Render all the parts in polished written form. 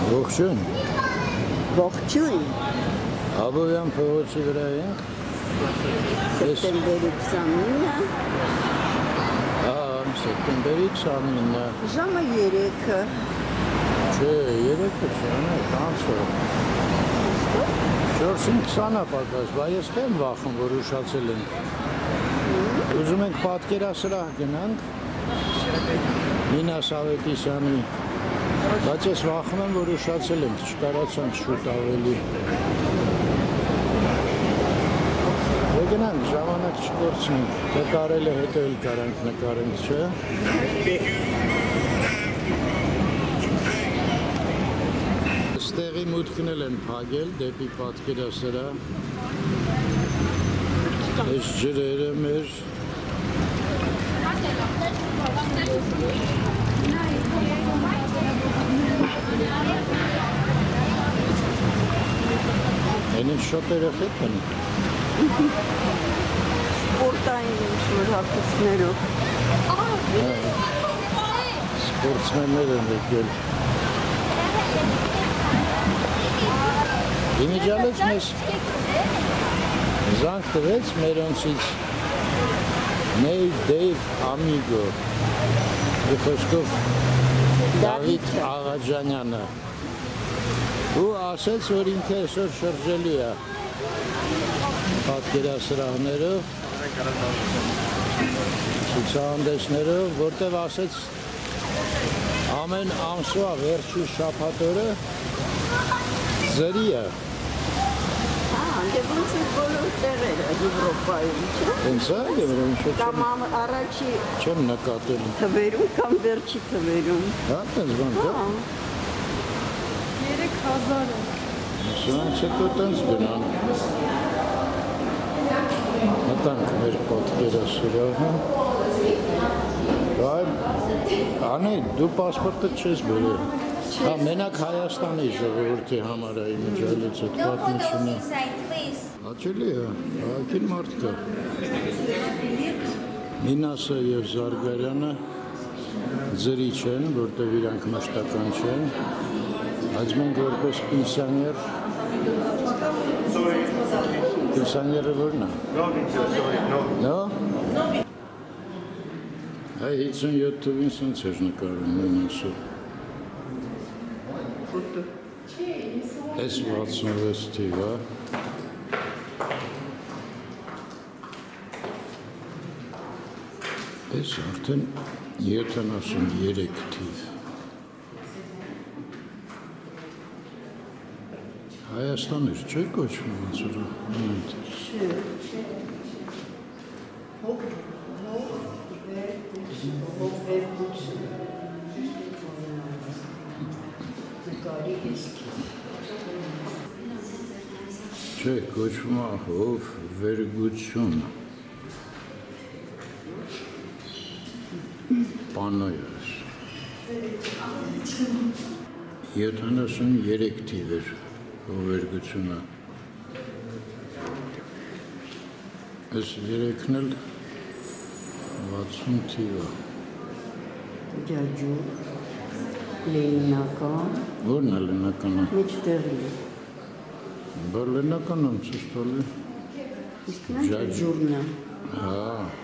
Ողջույն, Ողջույն, Աբովյան փողոցի վրա ենք։ սեպտեմբերի 29-ը, Սեպտեմբերի 29-ը։ ժամը 3-ը։ Չէ, 3-ը չէ, տանցը։ 4-ին 20-ը պակաս, բա ես չեմ վախում, որ ուշացել ենք։ Ուզում ենք պատկերասրահ գնանք Մինաս Ավետիսյանի, բայց ես վախում եմ, որ ուշացել ենք, չկարացանք շուտ ավելի։ Գնանք, ժամանակ չկորցնենք, թե կարել է հետո էլ կարանք նկարենք, չէ։ Ստեղի մուտքն էլ են փակել դեպի պատկերասրահ։ Այս ջրերը մեր Են շոտերը խետ են։ Սպորտային ինչ-որ հագուստներով։ Սպորտսմեններ են եկել։ Իմիջալից մեզ զանգ տվեց մերոնցից Դեյվ Ամիգո, խոսքով Դավիթ Աղաջանյանը, ու ասեց, որ ինքը այսօր շրջելու է պատկերասրահներով, ցուցահանդեսներով, որտեղ ասեց ամեն ամսվա վերջի շաբաթօրը ձրի է։ Դե ոնց է բոլոր տեղերը Եվրոպայում, չէ՞։ Հենց է Եվրոպայում։ Կամ առաջի չեմ նկատել։ թվերում կամ վերջի թվերում։ Հա, տենց բան կա։ 3000 է։ Սրանց հետո տենց գնան։ Մտանք մեր պատկերասրահը։ Անե, դու պասպորտը չես բերել։ Հա, մենակ Հայաստանի ժողովրդի համար է իմիջալից այդ պատմությունը։ Հաճելի է, հակին մարդ կա։ Մինասը և Զարգարյանը ձրի չեն, որտև իրանք մշտական չեն, բայց մենք որպես պենսիաները որն է։ Նո։ Այ 57 թվին սենց էր նկարում Մինասը։ Այս 66 թիվ է։ Այս արդեն 73 թիվ։ Հայաստան էր, չէ՞ կոչվում ոնց որ։ Չէ, կոչվում է հով վերգություն։ Պանոյ է։ 73 թիվ էր հովերգությունը։ Այս երեքն էլ 60 թիվ է։ Ջաջուր, Լենինական։ Որն է Լենինականը։ Մեջտեղի։ Բա Լենինականում ցույց տալի։ Իսկ նա ջաջուրն է։ Հա։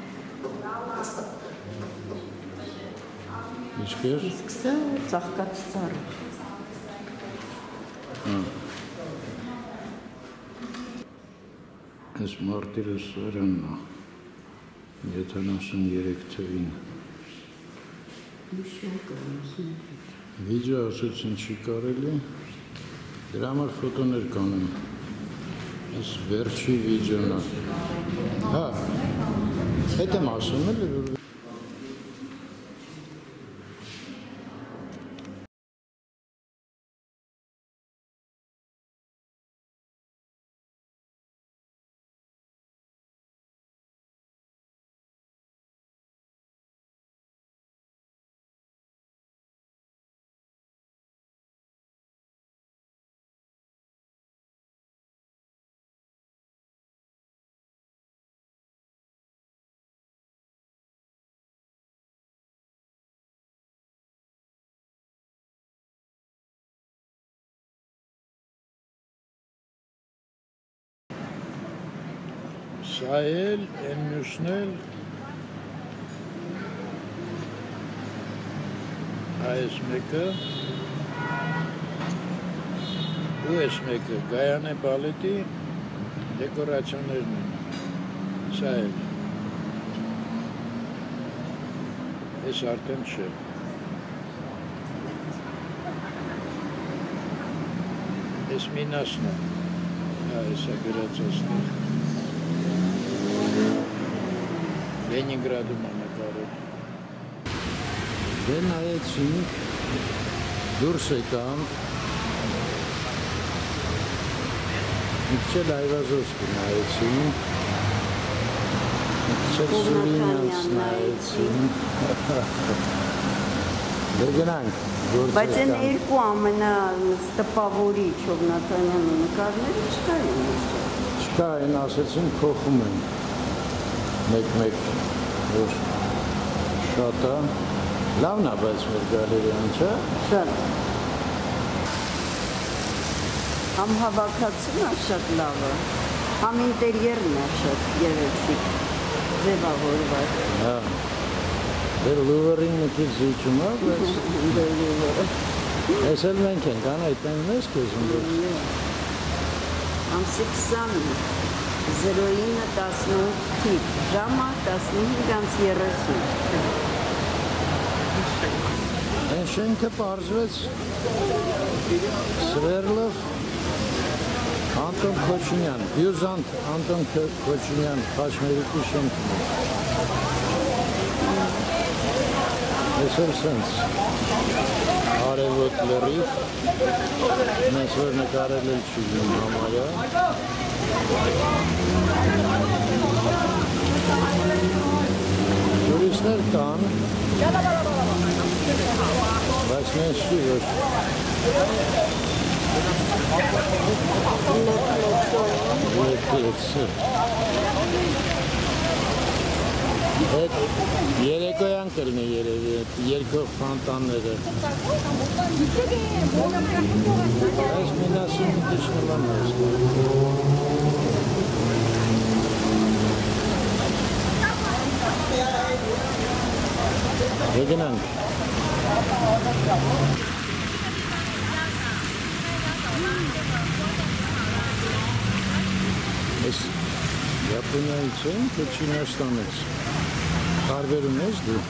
Իսկ էր։ Իսկ սա ծաղկած ծառը։ Այս մարտիրը սարանն է, 73 թվին։ Վիդեո ասեցին չի կարելի, դրա համար ֆոտոներ կանեմ, այս վերջի վիդեոն է։ Հա, հետ եմ ասում էլ, Սա էլ, են մյուսն էլ, այս մեկը, ու այս մեկը, Գայանե բալետի դեկորացիաներն են, սա էլ, այս արդեն չէ, այս մինասն է, այս է գրած աստեղ, Լենինգրադում է նկարել, դե նայեցինք, դուրս եկանք, Միքչել Այվազովսկի նայեցինք, Միքչել Սուրինյանց նայեցինք, դե գնանք, դուրս Բայց են եկանք, երկու ամենատպավորիչ Հովնաթանյանի նկարները չկային։ չկա են ասեցին փոխում են, մեկ-մեկ, որ շատ է, լավն է, բայց մեր գալերիան չէ, Շատ։ Համ հավաքածուն է շատ լավը, համ ինտերիերն է շատ գեղեցիկ, ձևավորված։ հա, դեր լուվերին մի քիչ զիջում է, բայց ես էլ մենք ենք, անայտեն մեզ կեզում դուրս, Ամսի 20-ը, 09:18 թիվ, ժամը 15:30։ Են շենքը պարզվեց Սվերլով Անտոն Քոչինյան, Բյուզանտ Անտոն Քոչինյան խաչմերուկի շենքն է։ Ես էլ սենց արևոտ լրիվ, մենք որ նկարել էլ չի գնում համարյա։ Տուրիստներ կան, բայց մենք չի որ լետլեցը։ Այդ երեկոյան կլնի երևի, այդ երկող ֆանտանները։ Այս մինասին մի քիչ նման է։ Գնանք։ Ես Япոնիայից եմ, թե Չինաստանից։ Տարբերում ես դու։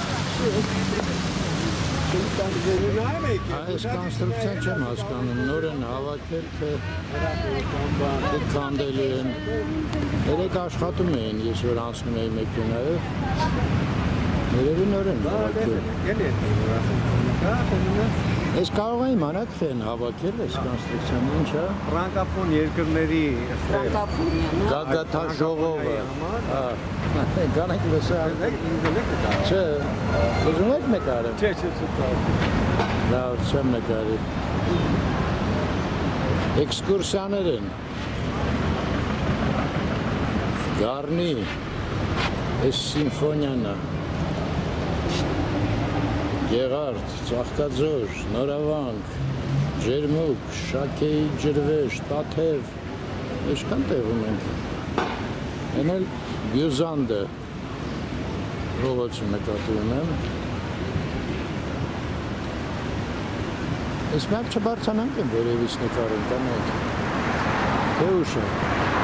Այս կոնստրուկցիան չեմ հասկանում, նոր են հավաքել, թե քանդելու են։ Երեք աշխատում էին, ես որ անցնում էի մեքենայով։ Երևի նոր են հավաքել։ Ես կարող եմ իմանալ թե են հավաքել այս կոնստրուկցիան, ինչ է։ Ֆրանկոֆոն երկրների Ֆրանկոֆոնյան, Գագաթա ժողովը։ Գանեք լսել։ Չէ, ուզում եք նկարել։ Չէ։ Լավ, չեմ նկարել։ Էքսկուրսիաներ են։ Գառնի, այս սիմֆոնիան է։ Գեղարդ, Ծաղկաձոր, Նորավանք, Ջերմուկ, Շաքեի ջրվեշ, Տաթև, էշքան տեղում ենք։ Են էլ Բյուզանդը, ռողոցը նկատի ունեմ։ Ես միակ չբարձանանք եմ վերևից նկարել, կանեք։ Թե ուշ է։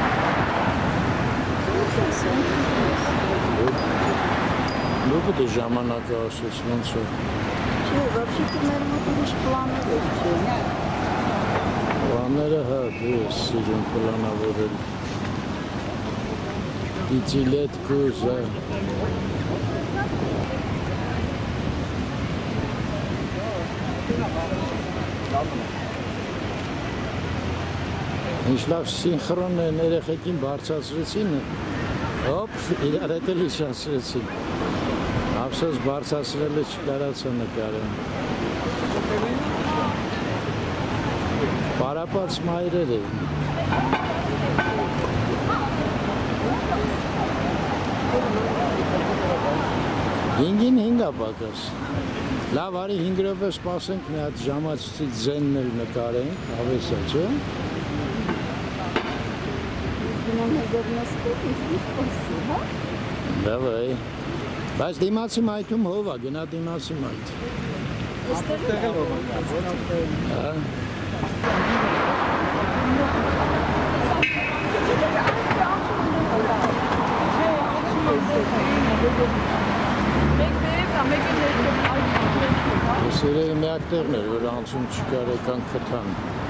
Դու պետք է ժամանակը ասես ոնց է։ Չէ, вообще-то մեր մոտ ուրիշ պլաններ չեն։ Պլանները հա, դու ես սիրում պլանավորել։ Պիցիլետ կուզը։ Ինչ լավ սինխրոն են երեխեքին բարձրացրեցին, հոպ, իրար հետ էլ իշացրեցին։ Ափսոս բարձրացրելը չկարացա նկարեն։ Պարապած մայրեր էին։ Հինգին հինգա պակաս։ Լավ, արի 5 րոպե սպասենք, մի հատ ժամացուցիչ ձենն էլ նկարենք, հավեսա, չէ։ գնամ հեգերնստել, ինչ խոսի, հա։ Դավայ։ Բայց դիմացի մայթում հով է, գնա դիմացի մայթ։ Այստեղ էլ ով է։ Հա։ Ես երևի միակ տեղն էր, որ անցում չկար եկան խթան։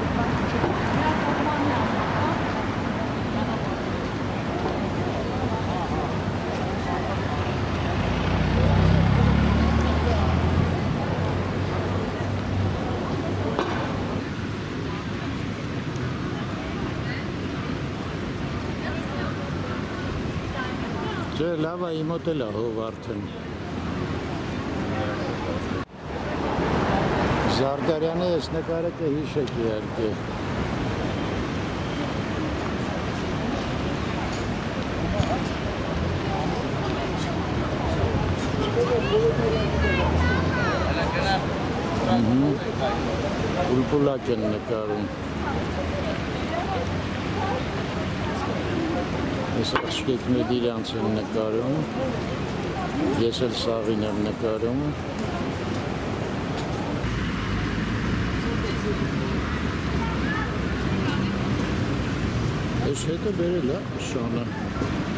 Չէ, լավ է, իմ մոտ էլ է հով արդեն։ Զարդարյանի ես նկարը կհիշեք իհարկե։ Պուլպուլակ են նկարում։ Ես աղջիկ մեդ իրանց են նկարում, ես էլ սաղին եմ նկարում։ Ես հետը բերել է շանը։